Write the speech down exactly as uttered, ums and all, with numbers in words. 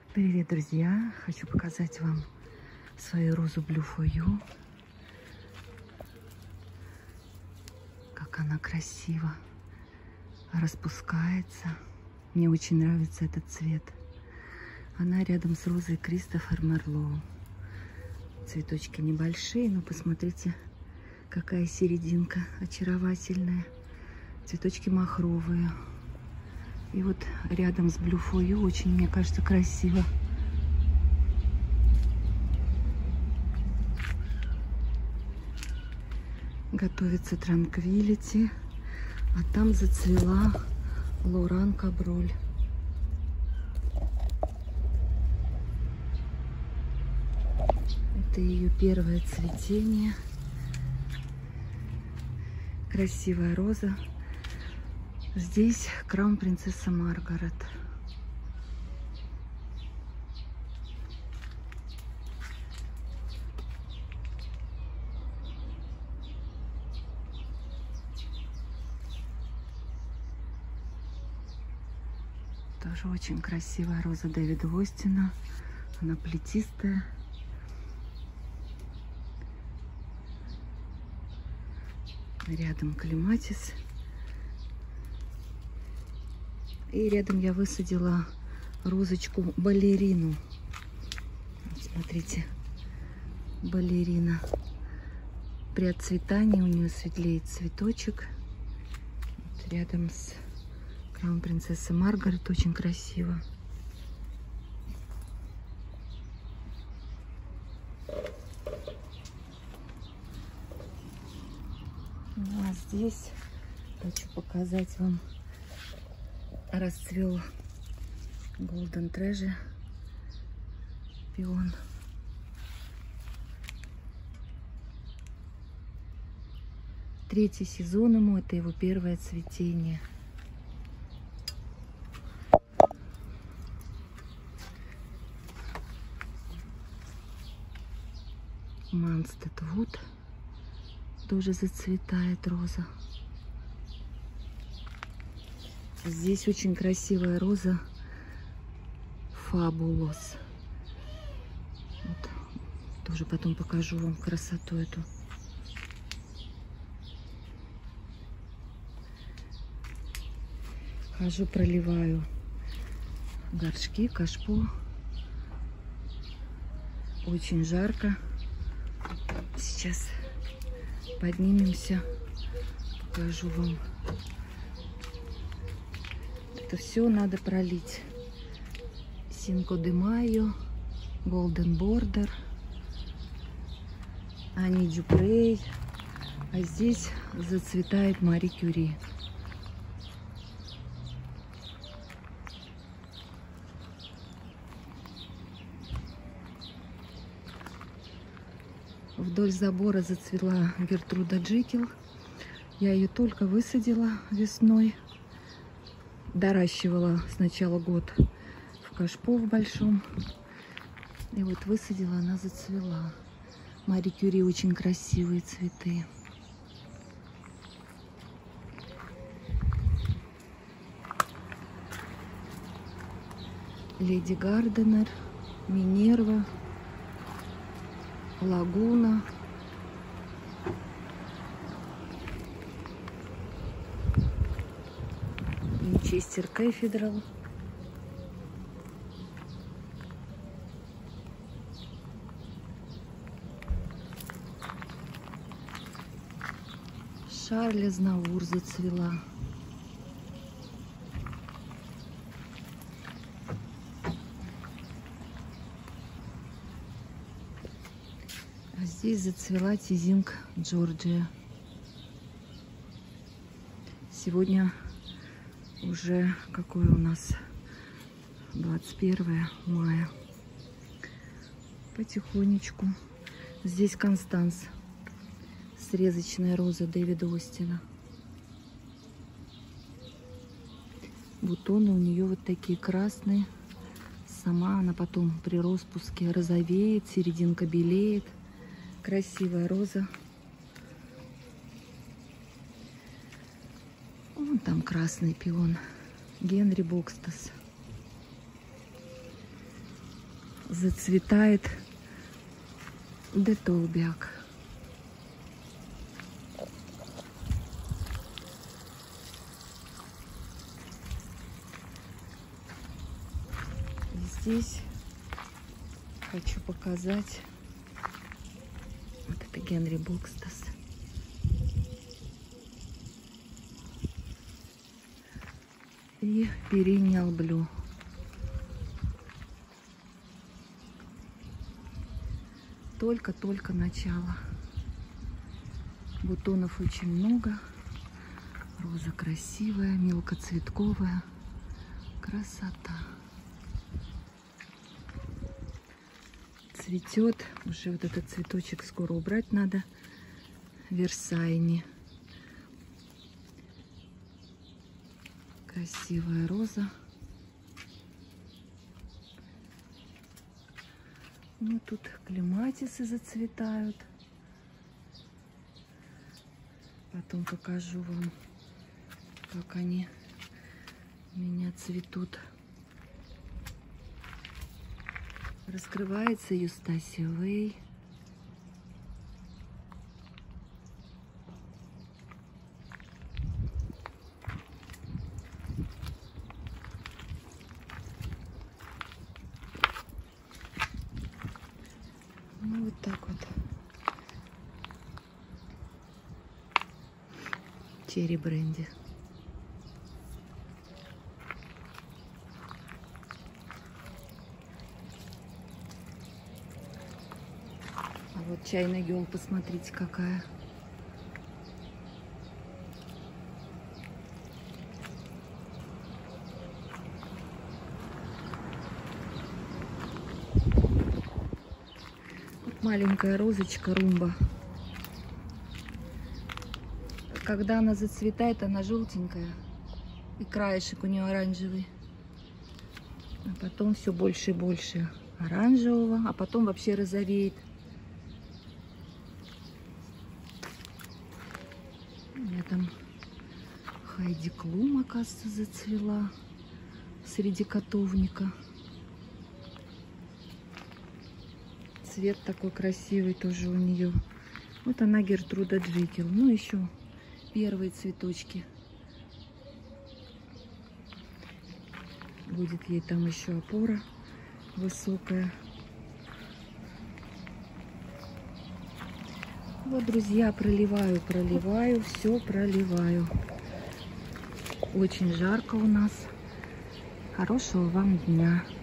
Привет, друзья! Хочу показать вам свою розу Blue for You. Как она красиво распускается. Мне очень нравится этот цвет. Она рядом с розой Кристофер Марлоу. Цветочки небольшие, но посмотрите, какая серединка очаровательная. Цветочки махровые. И вот рядом с Blue for You очень, мне кажется, красиво. Готовится Tranquility, а там зацвела Лоран Каброль. Это ее первое цветение. Красивая роза. Здесь Краун Принцесса Маргарет. Тоже очень красивая роза Дэвида Остина. Она плетистая. Рядом клематис. И рядом я высадила розочку балерину. Вот смотрите, балерина. При отцветании у нее светлеет цветочек. Вот рядом с Краун Принцесса Маргарет. Очень красиво. Ну, а здесь хочу показать вам, расцвел Golden Treasure пион. Третий сезон ему, это его первое цветение. Манстед Вуд тоже зацветает роза. Здесь очень красивая роза Фабулос. Вот. Тоже потом покажу вам красоту эту. Хожу, проливаю горшки, кашпо. Очень жарко. Сейчас поднимемся, покажу вам. Это все надо пролить. Синко де Майо, Golden Border, Ани Дюпрей. А здесь зацветает Мари Кюри. Вдоль забора зацвела Гертруда Джекил. Я ее только высадила весной. Доращивала сначала год в кашпо в большом. И вот высадила, она зацвела. Мари Кюри очень красивые цветы. Леди Гарденер, Минерва, Лагуна. Винчестер Кэфедрал. Шарль Азнавур зацвела. А здесь зацвела Тизинг Джорджия. Сегодня уже какое у нас двадцать первое мая. Потихонечку. Здесь Констанс. Срезочная роза Дэвида Остина. Бутоны у нее вот такие красные. Сама она потом при распуске розовеет, серединка белеет. Красивая роза. Вон там красный пион. Генри Бокстас. зацветает детолбяк. И здесь хочу показать, вот это Генри Бокстас. И Perennial Blue. Только-только начало. Бутонов очень много. Роза красивая, мелкоцветковая. Красота. Цветет. Уже вот этот цветочек скоро убрать надо. Версайни. Красивая роза. Ну, тут клематисы зацветают. Потом покажу вам, как они у меня цветут. Раскрывается Юстасия Вэй. Ну, вот так вот. Черри бренди. А вот чайная гёл, посмотрите, какая. Вот маленькая розочка румба. Когда она зацветает, она желтенькая. И краешек у нее оранжевый. А потом все больше и больше оранжевого. А потом вообще розовеет. У меня там Хайди Клум, оказывается, зацвела среди котовника. Цвет такой красивый тоже у нее. Вот она, Гертруда Джекил. Ну, еще первые цветочки. Будет ей там еще опора высокая. Вот, друзья, проливаю, проливаю, все проливаю. Очень жарко у нас. Хорошего вам дня.